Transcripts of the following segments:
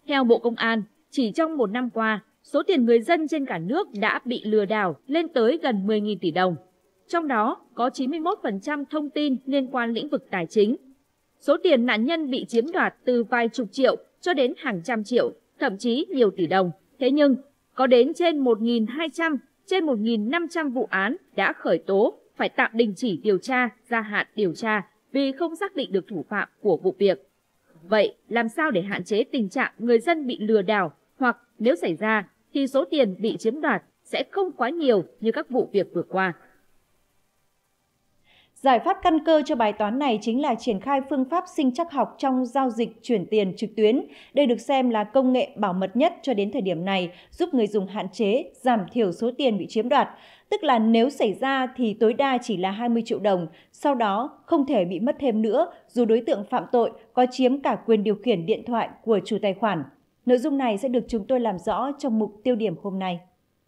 Theo Bộ Công an, chỉ trong một năm qua, số tiền người dân trên cả nước đã bị lừa đảo lên tới gần 10.000 tỷ đồng. Trong đó có 91% thông tin liên quan lĩnh vực tài chính. Số tiền nạn nhân bị chiếm đoạt từ vài chục triệu cho đến hàng trăm triệu, thậm chí nhiều tỷ đồng. Thế nhưng, có đến trên 1.200, trên 1.500 vụ án đã khởi tố, phải tạm đình chỉ điều tra, gia hạn điều tra vì không xác định được thủ phạm của vụ việc. Vậy, làm sao để hạn chế tình trạng người dân bị lừa đảo, hoặc nếu xảy ra thì số tiền bị chiếm đoạt sẽ không quá nhiều như các vụ việc vừa qua? Giải pháp căn cơ cho bài toán này chính là triển khai phương pháp sinh trắc học trong giao dịch chuyển tiền trực tuyến. Đây được xem là công nghệ bảo mật nhất cho đến thời điểm này, giúp người dùng hạn chế, giảm thiểu số tiền bị chiếm đoạt. Tức là nếu xảy ra thì tối đa chỉ là 20 triệu đồng, sau đó không thể bị mất thêm nữa dù đối tượng phạm tội có chiếm cả quyền điều khiển điện thoại của chủ tài khoản. Nội dung này sẽ được chúng tôi làm rõ trong mục tiêu điểm hôm nay.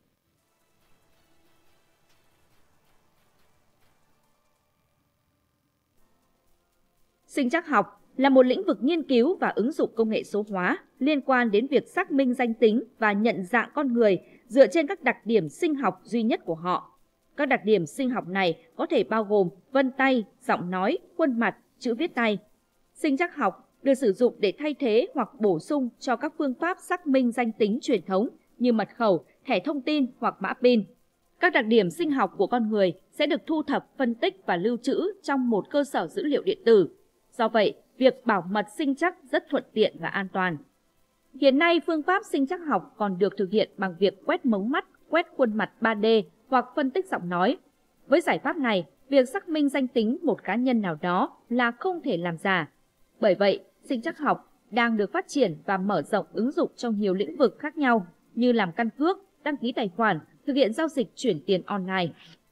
Sinh trắc học là một lĩnh vực nghiên cứu và ứng dụng công nghệ số hóa liên quan đến việc xác minh danh tính và nhận dạng con người dựa trên các đặc điểm sinh học duy nhất của họ. Các đặc điểm sinh học này có thể bao gồm vân tay, giọng nói, khuôn mặt, chữ viết tay. Sinh trắc học được sử dụng để thay thế hoặc bổ sung cho các phương pháp xác minh danh tính truyền thống như mật khẩu, thẻ thông tin hoặc mã PIN. Các đặc điểm sinh học của con người sẽ được thu thập, phân tích và lưu trữ trong một cơ sở dữ liệu điện tử. Do vậy, việc bảo mật sinh trắc rất thuận tiện và an toàn. Hiện nay, phương pháp sinh trắc học còn được thực hiện bằng việc quét mống mắt, quét khuôn mặt 3D hoặc phân tích giọng nói. Với giải pháp này, việc xác minh danh tính một cá nhân nào đó là không thể làm giả. Bởi vậy, sinh trắc học đang được phát triển và mở rộng ứng dụng trong nhiều lĩnh vực khác nhau như làm căn cước, đăng ký tài khoản, thực hiện giao dịch chuyển tiền online.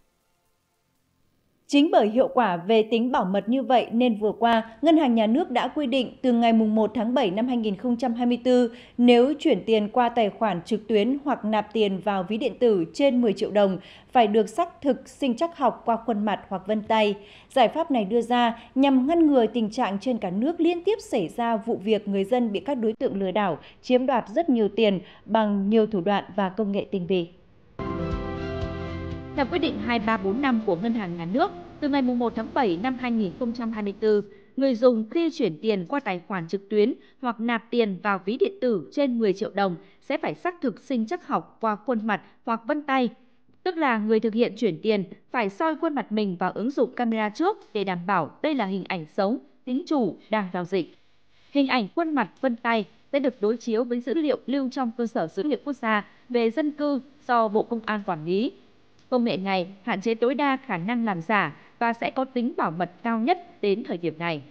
Chính bởi hiệu quả về tính bảo mật như vậy nên vừa qua, Ngân hàng Nhà nước đã quy định từ ngày 1 tháng 7 năm 2024, nếu chuyển tiền qua tài khoản trực tuyến hoặc nạp tiền vào ví điện tử trên 10 triệu đồng, phải được xác thực sinh trắc học qua khuôn mặt hoặc vân tay. Giải pháp này đưa ra nhằm ngăn ngừa tình trạng trên cả nước liên tiếp xảy ra vụ việc người dân bị các đối tượng lừa đảo, chiếm đoạt rất nhiều tiền bằng nhiều thủ đoạn và công nghệ tinh vi. Theo quyết định 2345 của Ngân hàng Nhà nước, từ ngày 1 tháng 7 năm 2024, người dùng khi chuyển tiền qua tài khoản trực tuyến hoặc nạp tiền vào ví điện tử trên 10 triệu đồng sẽ phải xác thực sinh trắc học qua khuôn mặt hoặc vân tay. Tức là người thực hiện chuyển tiền phải soi khuôn mặt mình vào ứng dụng camera trước để đảm bảo đây là hình ảnh sống, chính chủ đang giao dịch. Hình ảnh khuôn mặt vân tay sẽ được đối chiếu với dữ liệu lưu trong cơ sở dữ liệu quốc gia về dân cư do Bộ Công an quản lý. Công nghệ này hạn chế tối đa khả năng làm giả và sẽ có tính bảo mật cao nhất đến thời điểm này.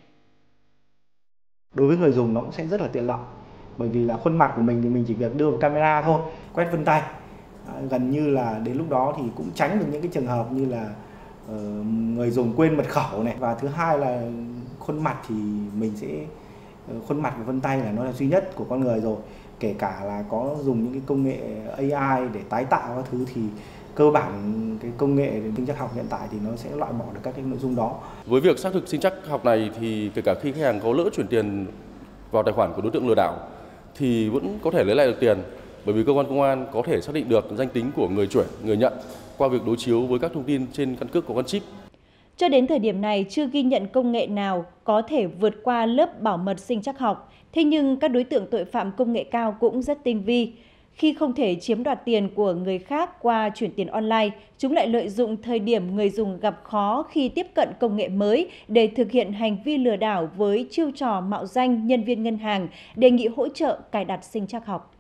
Đối với người dùng nó cũng sẽ rất là tiện lợi, bởi vì là khuôn mặt của mình thì mình chỉ việc đưa vào camera thôi, quét vân tay. Gần như là đến lúc đó thì cũng tránh được những cái trường hợp như là người dùng quên mật khẩu này. Và thứ hai là khuôn mặt thì mình sẽ, khuôn mặt và vân tay là nó là duy nhất của con người rồi. Kể cả là có dùng những cái công nghệ AI để tái tạo các thứ thì cơ bản cái công nghệ sinh trắc học hiện tại thì nó sẽ loại bỏ được các cái nội dung đó. Với việc xác thực sinh trắc học này thì kể cả khi khách hàng có lỡ chuyển tiền vào tài khoản của đối tượng lừa đảo thì vẫn có thể lấy lại được tiền, bởi vì cơ quan công an có thể xác định được danh tính của người chuyển, người nhận qua việc đối chiếu với các thông tin trên căn cước có gắn chip. Cho đến thời điểm này chưa ghi nhận công nghệ nào có thể vượt qua lớp bảo mật sinh trắc học. Thế nhưng các đối tượng tội phạm công nghệ cao cũng rất tinh vi. Khi không thể chiếm đoạt tiền của người khác qua chuyển tiền online, chúng lại lợi dụng thời điểm người dùng gặp khó khi tiếp cận công nghệ mới để thực hiện hành vi lừa đảo với chiêu trò mạo danh nhân viên ngân hàng, đề nghị hỗ trợ cài đặt sinh trắc học.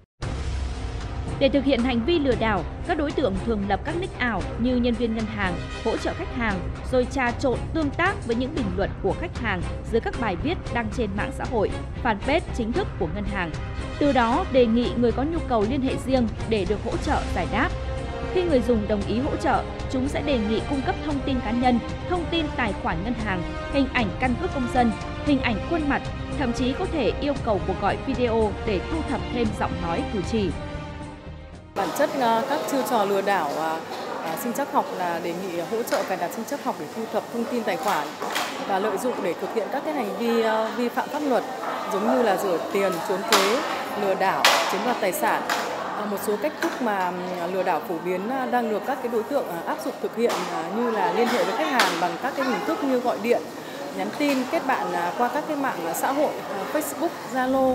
Để thực hiện hành vi lừa đảo, các đối tượng thường lập các nick ảo như nhân viên ngân hàng, hỗ trợ khách hàng, rồi trà trộn tương tác với những bình luận của khách hàng dưới các bài viết đăng trên mạng xã hội, fanpage chính thức của ngân hàng. Từ đó đề nghị người có nhu cầu liên hệ riêng để được hỗ trợ giải đáp. Khi người dùng đồng ý hỗ trợ, chúng sẽ đề nghị cung cấp thông tin cá nhân, thông tin tài khoản ngân hàng, hình ảnh căn cước công dân, hình ảnh khuôn mặt, thậm chí có thể yêu cầu cuộc gọi video để thu thập thêm giọng nói cử chỉ. Bản chất các chiêu trò lừa đảo sinh trắc học là đề nghị hỗ trợ cài đặt sinh trắc học để thu thập thông tin tài khoản và lợi dụng để thực hiện các cái hành vi vi phạm pháp luật giống như là rửa tiền, trốn thuế, lừa đảo, chiếm đoạt tài sản. Một số cách thức mà lừa đảo phổ biến đang được các cái đối tượng áp dụng thực hiện như là liên hệ với khách hàng bằng các cái hình thức như gọi điện, nhắn tin, kết bạn qua các cái mạng xã hội, Facebook, Zalo.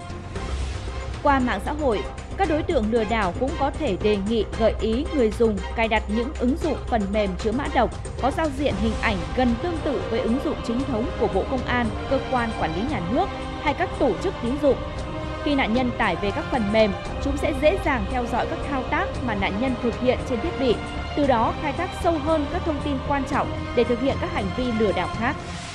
Qua mạng xã hội, các đối tượng lừa đảo cũng có thể đề nghị gợi ý người dùng cài đặt những ứng dụng phần mềm chứa mã độc có giao diện hình ảnh gần tương tự với ứng dụng chính thống của Bộ Công an, cơ quan quản lý nhà nước hay các tổ chức tín dụng. Khi nạn nhân tải về các phần mềm, chúng sẽ dễ dàng theo dõi các thao tác mà nạn nhân thực hiện trên thiết bị, từ đó khai thác sâu hơn các thông tin quan trọng để thực hiện các hành vi lừa đảo khác.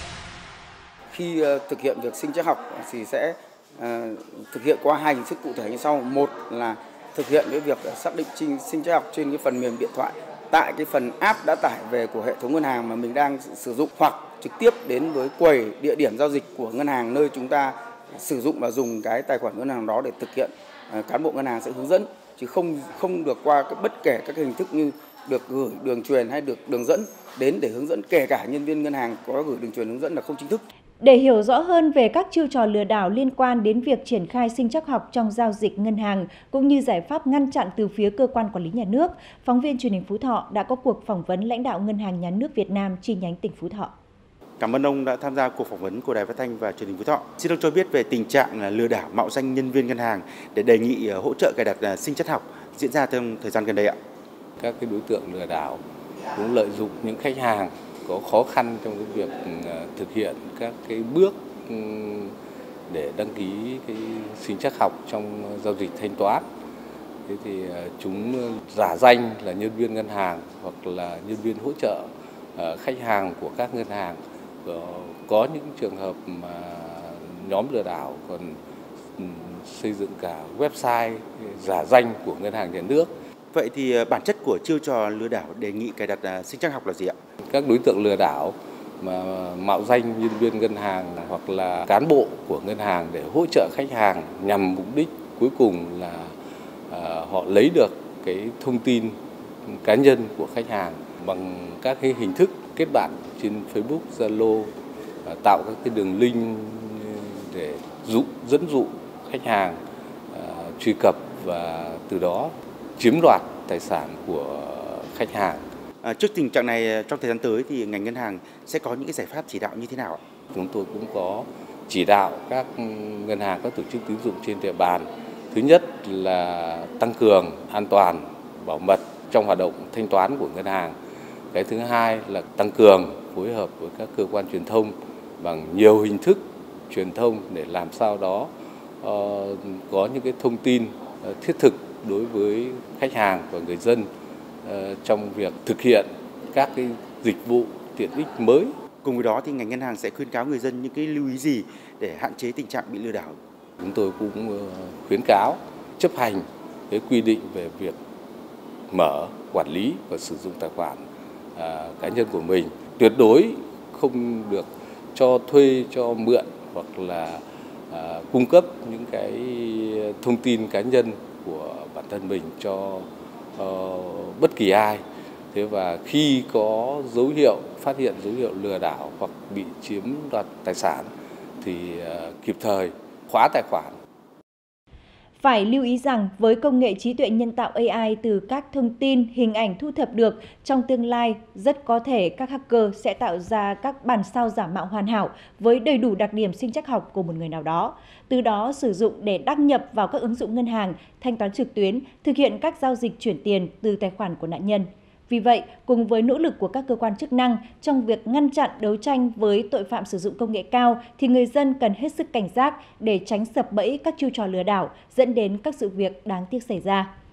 Khi thực hiện việc sinh trắc học thì sẽ thực hiện qua hai hình thức cụ thể như sau. Một là thực hiện cái việc xác định sinh trắc học trên cái phần mềm điện thoại tại cái phần app đã tải về của hệ thống ngân hàng mà mình đang sử dụng, hoặc trực tiếp đến với quầy địa điểm giao dịch của ngân hàng nơi chúng ta sử dụng và dùng cái tài khoản ngân hàng đó để thực hiện. Cán bộ ngân hàng sẽ hướng dẫn, chứ không được qua bất kể các hình thức như được gửi đường truyền hay được đường dẫn đến để hướng dẫn, kể cả nhân viên ngân hàng có gửi đường truyền hướng dẫn là không chính thức. Để hiểu rõ hơn về các chiêu trò lừa đảo liên quan đến việc triển khai sinh trắc học trong giao dịch ngân hàng cũng như giải pháp ngăn chặn từ phía cơ quan quản lý nhà nước, phóng viên truyền hình Phú Thọ đã có cuộc phỏng vấn lãnh đạo Ngân hàng Nhà nước Việt Nam chi nhánh tỉnh Phú Thọ. Cảm ơn ông đã tham gia cuộc phỏng vấn của Đài Phát thanh và Truyền hình Phú Thọ. Xin ông cho biết về tình trạng lừa đảo mạo danh nhân viên ngân hàng để đề nghị hỗ trợ cài đặt sinh trắc học diễn ra trong thời gian gần đây ạ. Các cái đối tượng lừa đảo cũng lợi dụng những khách hàng có khó khăn trong cái việc thực hiện các cái bước để đăng ký cái sinh trắc học trong giao dịch thanh toán. Thế thì chúng giả danh là nhân viên ngân hàng hoặc là nhân viên hỗ trợ khách hàng của các ngân hàng. Có những trường hợp mà nhóm lừa đảo còn xây dựng cả website giả danh của ngân hàng nhà nước. Vậy thì bản chất của chiêu trò lừa đảo đề nghị cài đặt sinh trắc học là gì ạ? Các đối tượng lừa đảo mà mạo danh nhân viên ngân hàng hoặc là cán bộ của ngân hàng để hỗ trợ khách hàng nhằm mục đích cuối cùng là họ lấy được cái thông tin cá nhân của khách hàng bằng các cái hình thức kết bạn trên Facebook, Zalo, tạo các cái đường link để dẫn dụ khách hàng truy cập và từ đó chiếm đoạt tài sản của khách hàng. Trước tình trạng này, trong thời gian tới thì ngành ngân hàng sẽ có những cái giải pháp chỉ đạo như thế nào ạ? Chúng tôi cũng có chỉ đạo các ngân hàng, các tổ chức tín dụng trên địa bàn. Thứ nhất là tăng cường an toàn, bảo mật trong hoạt động thanh toán của ngân hàng. Cái thứ hai là tăng cường phối hợp với các cơ quan truyền thông bằng nhiều hình thức truyền thông để làm sao đó có những cái thông tin thiết thực đối với khách hàng và người dân trong việc thực hiện các cái dịch vụ tiện ích mới. Cùng với đó thì ngành ngân hàng sẽ khuyến cáo người dân những cái lưu ý gì để hạn chế tình trạng bị lừa đảo? Chúng tôi cũng khuyến cáo chấp hành cái quy định về việc mở, quản lý và sử dụng tài khoản cá nhân của mình. Tuyệt đối không được cho thuê, cho mượn hoặc là cung cấp những cái thông tin cá nhân của bản thân mình cho bất kỳ ai. Thế và khi có phát hiện dấu hiệu lừa đảo hoặc bị chiếm đoạt tài sản thì kịp thời khóa tài khoản. Phải lưu ý rằng với công nghệ trí tuệ nhân tạo AI từ các thông tin, hình ảnh thu thập được, trong tương lai rất có thể các hacker sẽ tạo ra các bản sao giả mạo hoàn hảo với đầy đủ đặc điểm sinh trắc học của một người nào đó, từ đó sử dụng để đăng nhập vào các ứng dụng ngân hàng, thanh toán trực tuyến, thực hiện các giao dịch chuyển tiền từ tài khoản của nạn nhân. Vì vậy, cùng với nỗ lực của các cơ quan chức năng trong việc ngăn chặn đấu tranh với tội phạm sử dụng công nghệ cao thì người dân cần hết sức cảnh giác để tránh sập bẫy các chiêu trò lừa đảo dẫn đến các sự việc đáng tiếc xảy ra.